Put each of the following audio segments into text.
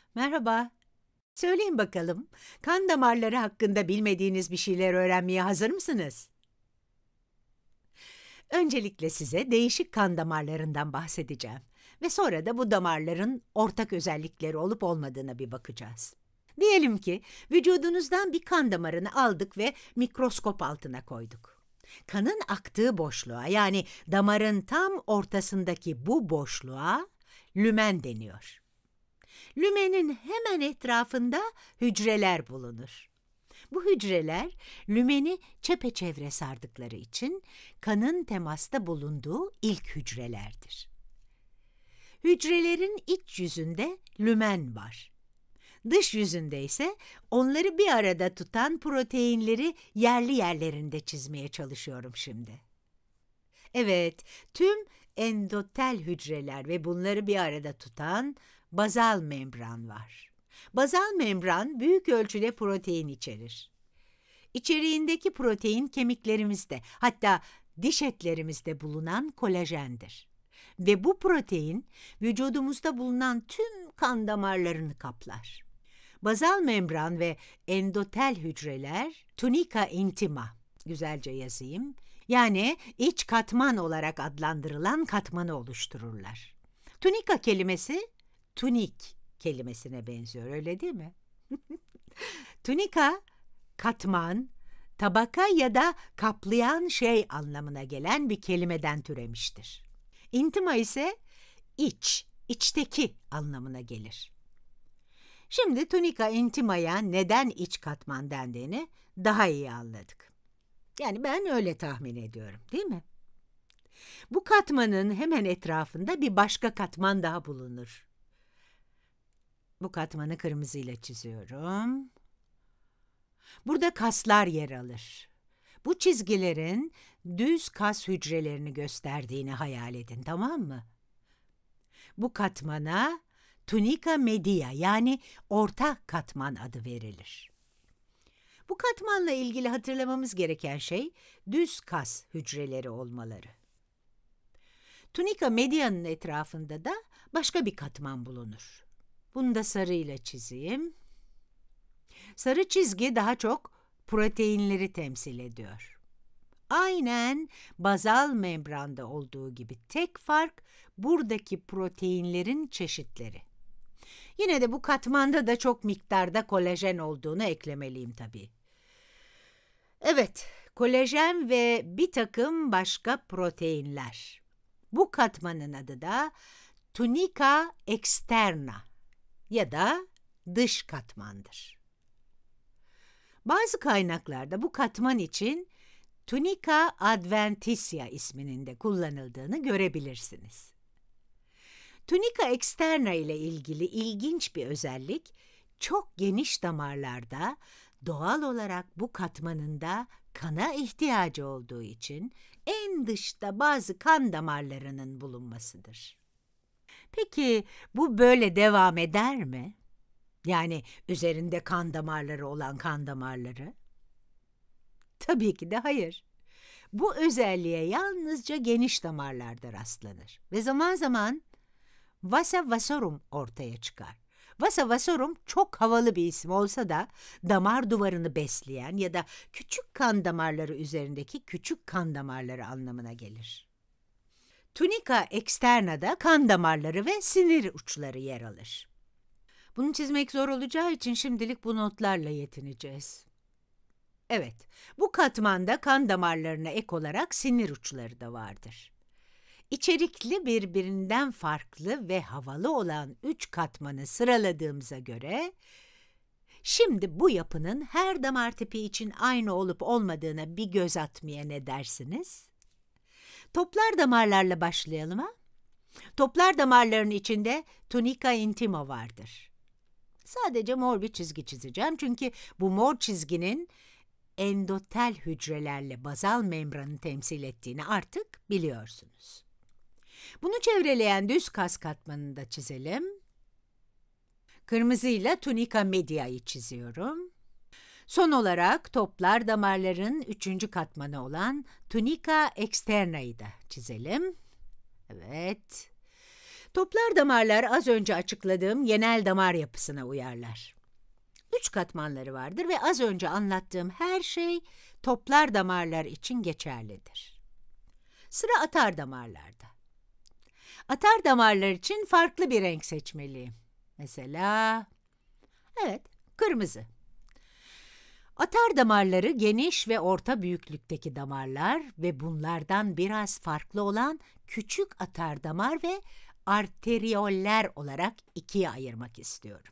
Merhaba. Söyleyin bakalım, kan damarları hakkında bilmediğiniz bir şeyler öğrenmeye hazır mısınız? Öncelikle size değişik kan damarlarından bahsedeceğim ve sonra da bu damarların ortak özellikleri olup olmadığına bir bakacağız. Diyelim ki vücudunuzdan bir kan damarını aldık ve mikroskop altına koyduk. Kanın aktığı boşluğa, yani damarın tam ortasındaki bu boşluğa lümen deniyor. Lümenin hemen etrafında hücreler bulunur. Bu hücreler lümeni çepeçevre sardıkları için kanın temasta bulunduğu ilk hücrelerdir. Hücrelerin iç yüzünde lümen var. Dış yüzünde ise onları bir arada tutan proteinleri yerli yerlerinde çizmeye çalışıyorum şimdi. Evet, tüm endotel hücreler ve bunları bir arada tutan bazal membran var. Bazal membran büyük ölçüde protein içerir. İçeriğindeki protein kemiklerimizde, hatta diş etlerimizde bulunan kolajendir. Ve bu protein vücudumuzda bulunan tüm kan damarlarını kaplar. Bazal membran ve endotel hücreler tunica intima, güzelce yazayım, yani iç katman olarak adlandırılan katmanı oluştururlar. Tunika kelimesi tunik kelimesine benziyor, öyle değil mi? Tunika, katman, tabaka ya da kaplayan şey anlamına gelen bir kelimeden türemiştir. Intima ise iç, içteki anlamına gelir. Şimdi tunica intima'ya neden iç katman dendiğini daha iyi anladık. Yani ben öyle tahmin ediyorum, değil mi? Bu katmanın hemen etrafında bir başka katman daha bulunur. Bu katmanı kırmızıyla çiziyorum. Burada kaslar yer alır. Bu çizgilerin düz kas hücrelerini gösterdiğini hayal edin, tamam mı? Bu katmana tunica media, yani orta katman adı verilir. Bu katmanla ilgili hatırlamamız gereken şey düz kas hücreleri olmaları. Tunica media'nın etrafında da başka bir katman bulunur. Bunu da sarıyla çizeyim. Sarı çizgi daha çok proteinleri temsil ediyor. Aynen bazal membranda olduğu gibi tek fark buradaki proteinlerin çeşitleri. Yine de bu katmanda da çok miktarda kolajen olduğunu eklemeliyim tabii. Evet, kolajen ve bir takım başka proteinler. Bu katmanın adı da tunica externa ya da dış katmandır. Bazı kaynaklarda bu katman için tunica adventitia isminin de kullanıldığını görebilirsiniz. Tunica externa ile ilgili ilginç bir özellik, çok geniş damarlarda doğal olarak bu katmanında kana ihtiyacı olduğu için en dışta bazı kan damarlarının bulunmasıdır. Peki bu böyle devam eder mi? Yani üzerinde kan damarları olan kan damarları? Tabii ki de hayır. Bu özelliğe yalnızca geniş damarlarda rastlanır ve zaman zaman vasa vasorum ortaya çıkar. Vasa vasorum çok havalı bir isim olsa da damar duvarını besleyen ya da küçük kan damarları üzerindeki küçük kan damarları anlamına gelir. Tunica externa'da kan damarları ve sinir uçları yer alır. Bunu çizmek zor olacağı için şimdilik bu notlarla yetineceğiz. Evet, bu katmanda kan damarlarına ek olarak sinir uçları da vardır. İçerikli birbirinden farklı ve havalı olan 3 katmanı sıraladığımıza göre, şimdi bu yapının her damar tipi için aynı olup olmadığına bir göz atmaya ne dersiniz? Toplar damarlarla başlayalım ha? Toplar damarların içinde tunica intima vardır. Sadece mor bir çizgi çizeceğim çünkü bu mor çizginin endotel hücrelerle bazal membranı temsil ettiğini artık biliyorsunuz. Bunu çevreleyen düz kas katmanını da çizelim. Kırmızıyla tunica media'yı çiziyorum. Son olarak toplar damarların 3. katmanı olan tunica externa'yı da çizelim. Evet. Toplar damarlar az önce açıkladığım genel damar yapısına uyarlar. 3 katmanları vardır ve az önce anlattığım her şey toplar damarlar için geçerlidir. Sıra atar damarlarda. Atar damarlar için farklı bir renk seçmeliyim. Mesela, evet, kırmızı. Atar damarları geniş ve orta büyüklükteki damarlar ve bunlardan biraz farklı olan küçük atar damar ve arterioller olarak ikiye ayırmak istiyorum.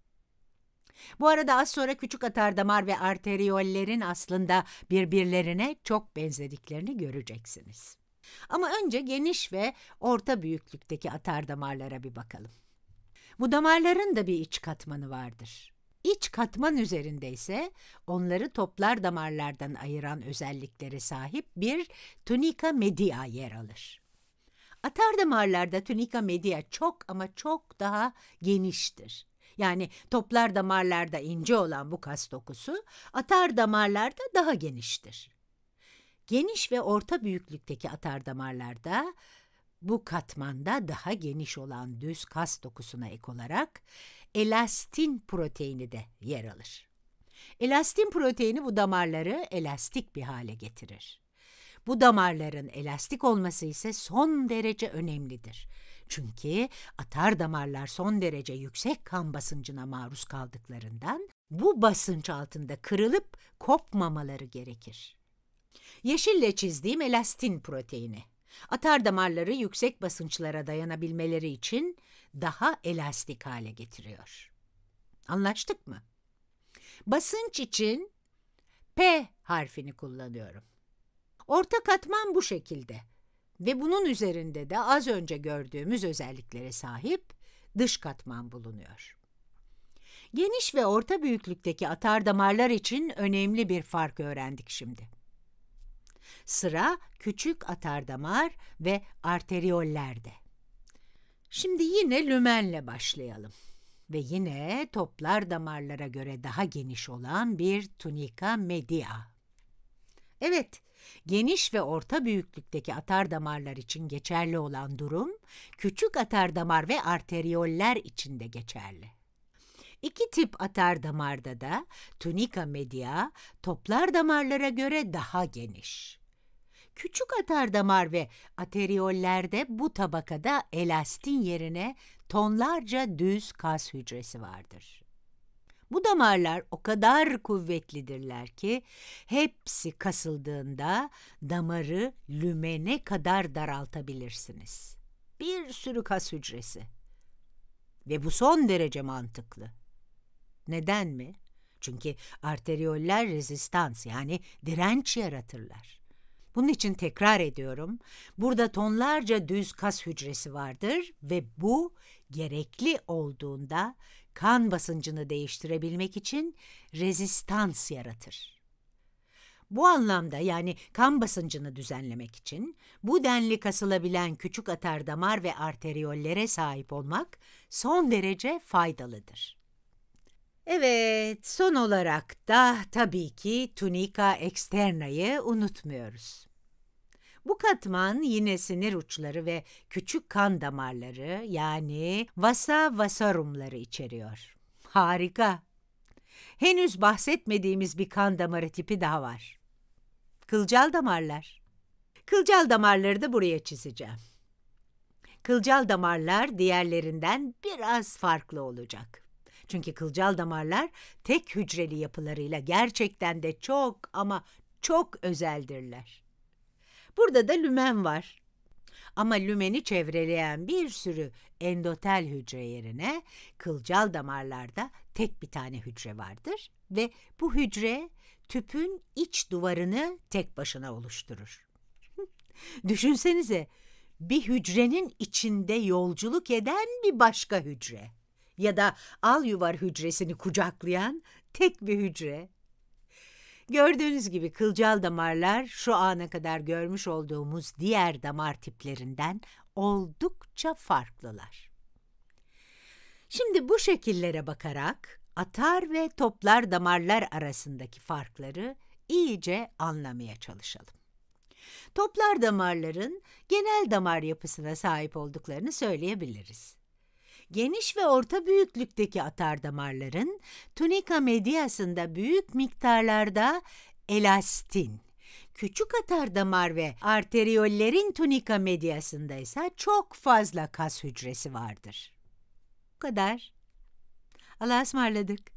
Bu arada az sonra küçük atardamar ve arteriyollerin aslında birbirlerine çok benzediklerini göreceksiniz. Ama önce geniş ve orta büyüklükteki atardamarlara bir bakalım. Bu damarların da bir iç katmanı vardır. İç katman üzerinde ise onları toplar damarlardan ayıran özelliklere sahip bir tunica media yer alır. Atardamarlarda tunica media çok ama çok daha geniştir. Yani toplar damarlarda ince olan bu kas dokusu, atar damarlarda daha geniştir. Geniş ve orta büyüklükteki atar damarlarda bu katmanda daha geniş olan düz kas dokusuna ek olarak elastin proteini de yer alır. Elastin proteini bu damarları elastik bir hale getirir. Bu damarların elastik olması ise son derece önemlidir. Çünkü atar damarlar son derece yüksek kan basıncına maruz kaldıklarından bu basınç altında kırılıp kopmamaları gerekir. Yeşille çizdiğim elastin proteini. Atar damarları yüksek basınçlara dayanabilmeleri için daha elastik hale getiriyor. Anlaştık mı? Basınç için P harfini kullanıyorum. Orta katman bu şekilde ve bunun üzerinde de az önce gördüğümüz özelliklere sahip dış katman bulunuyor. Geniş ve orta büyüklükteki atar damarlar için önemli bir fark öğrendik şimdi. Sıra küçük atardamar ve arteriyollerde. Şimdi yine lümenle başlayalım. Ve yine toplar damarlara göre daha geniş olan bir tunica media. Evet, geniş ve orta büyüklükteki atardamarlar için geçerli olan durum, küçük atardamar ve arteriyoller için de geçerli. İki tip atardamarda da tunica media, toplar damarlara göre daha geniş. Küçük atardamar ve arteriyollerde bu tabakada elastin yerine tonlarca düz kas hücresi vardır. Bu damarlar o kadar kuvvetlidirler ki hepsi kasıldığında damarı lümene kadar daraltabilirsiniz. Bir sürü kas hücresi. Ve bu son derece mantıklı. Neden mi? Çünkü arteriyoller rezistans yani direnç yaratırlar. Bunun için tekrar ediyorum, burada tonlarca düz kas hücresi vardır ve bu gerekli olduğunda kan basıncını değiştirebilmek için rezistans yaratır. Bu anlamda yani kan basıncını düzenlemek için bu denli kasılabilen küçük atardamar ve arteriyollere sahip olmak son derece faydalıdır. Evet, son olarak da tabii ki tunica externa'yı unutmuyoruz. Bu katman yine sinir uçları ve küçük kan damarları yani vasa vasarumları içeriyor. Harika! Henüz bahsetmediğimiz bir kan damarı tipi daha var. Kılcal damarlar. Kılcal damarları da buraya çizeceğim. Kılcal damarlar diğerlerinden biraz farklı olacak. Çünkü kılcal damarlar tek hücreli yapılarıyla gerçekten de çok ama çok özeldirler. Burada da lümen var. Ama lümeni çevreleyen bir sürü endotel hücre yerine kılcal damarlarda tek bir tane hücre vardır ve bu hücre tüpün iç duvarını tek başına oluşturur. Düşünsenize, bir hücrenin içinde yolculuk eden bir başka hücre ya da alyuvar hücresini kucaklayan tek bir hücre. Gördüğünüz gibi kılcal damarlar şu ana kadar görmüş olduğumuz diğer damar tiplerinden oldukça farklılar. Şimdi bu şekillere bakarak atar ve toplar damarlar arasındaki farkları iyice anlamaya çalışalım. Toplar damarların genel damar yapısına sahip olduklarını söyleyebiliriz. Geniş ve orta büyüklükteki atardamarların tunika mediasında büyük miktarlarda elastin, küçük atardamar ve arteriyollerin tunika mediasında ise çok fazla kas hücresi vardır. Bu kadar. Allah'a ısmarladık.